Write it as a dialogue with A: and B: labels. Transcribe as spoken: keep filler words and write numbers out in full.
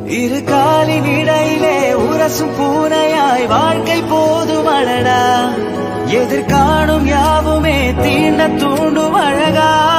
A: இரு காலின் இடையிலே உரசும் பூனையாய் வாழ்க்கை போதும் அழடா. எதிர்காணும் யாவுமே தீண்ட தூண்டும் அழகா.